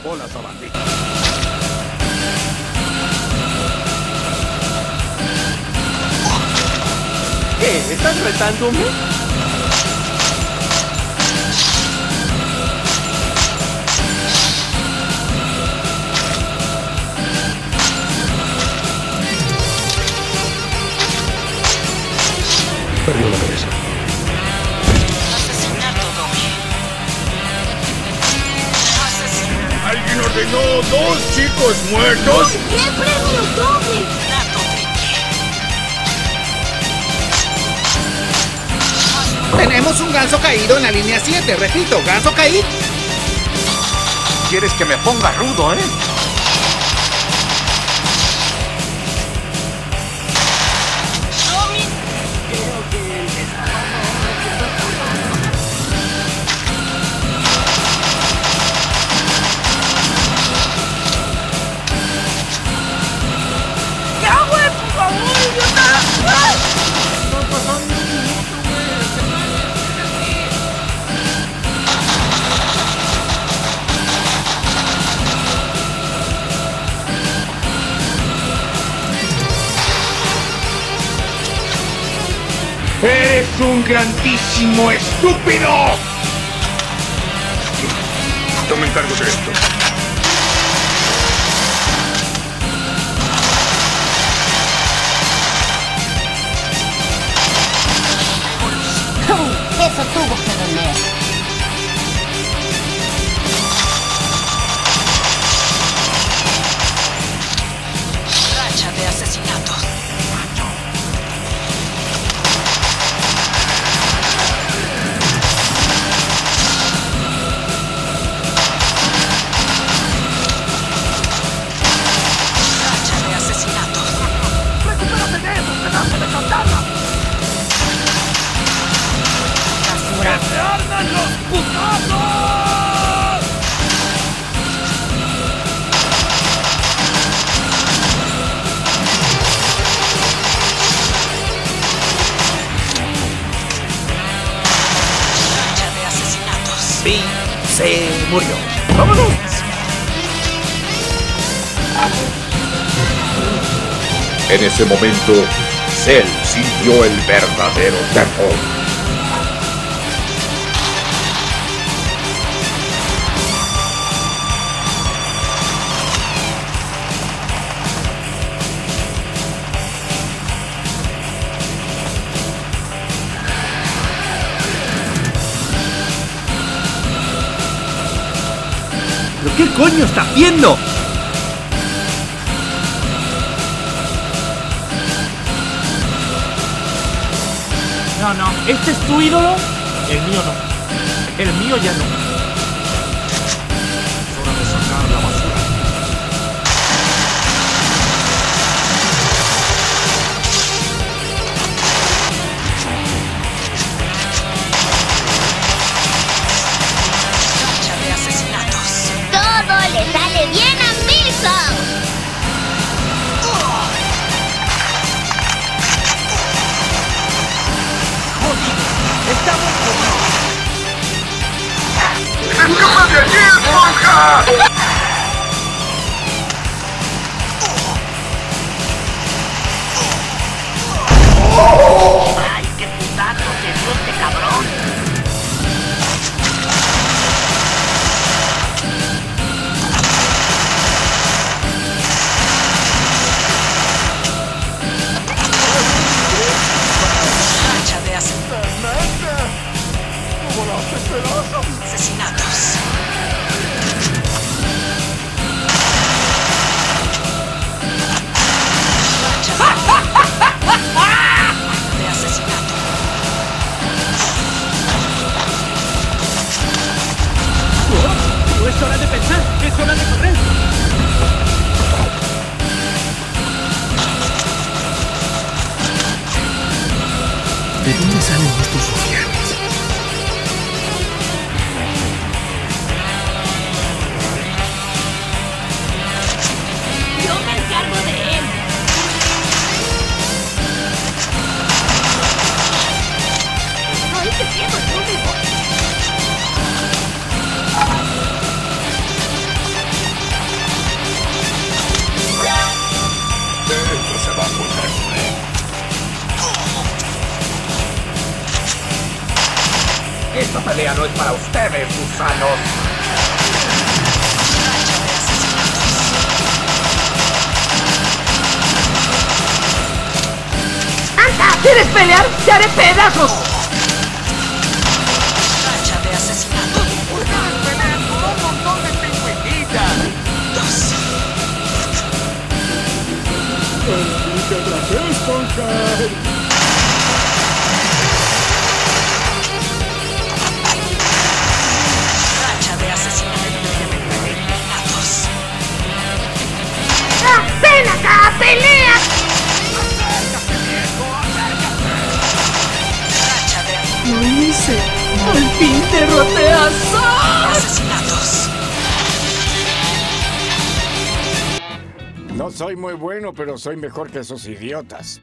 bola sabandija. ¿Qué? ¿Estás retándome? Perdió la cabeza. Asesinato doble. Asesinato ¿Alguien ordenó 2 chicos muertos? ¡Qué premio doble! triple. Tenemos un ganso caído en la línea 7. Repito, ganso caído. ¿Quieres que me ponga rudo, Domi. ¡Ya, güey! ¡Por favor, idiota! ¡Ay! No pasó ni un minuto, güey. Se ¡Eres un grandísimo estúpido! Yo me encargo de esto. Eso tuvo que doler. Racha de asesinatos. Racha de asesinatos. ¡Recupérate de eso, pedazo de katana! Basura. ¡Se arman los putazos! Racha de asesinatos. Sí, se murió. ¡Vámonos! En ese momento, Cell sintió el verdadero terror. ¿Pero qué coño está haciendo? No, ¿este es tu ídolo? El mío no. El mío ya no. Es hora de sacar la basura. Racha de asesinatos. Todo le sale bien a Milhouse. ¡Escapa de allí, esponja! ¡Ay, qué putazo se dio este cabrón! Racha de asesinatos. Racha de asesinato. No es hora de pensar, es hora de correr. ¿De dónde salen estos rufianes? Yo me encargo de él. ¡Ay, qué miedo! ¡Yo me voy! Esta pelea no es para ustedes, gusanos. Racha de asesinatos. ¡Anda! ¿Quieres pelear? ¡Te haré pedazos! Racha de asesinatos. ¡Pelean con un montón de pingüinitas! 2. Racha de asesinatos. ¡Ah! ¡Ven acá! ¡Pelea! Racha de ¡Lo hice! ¡Al fin derroté a Zack! asesinatos. No soy muy bueno, pero soy mejor que esos idiotas.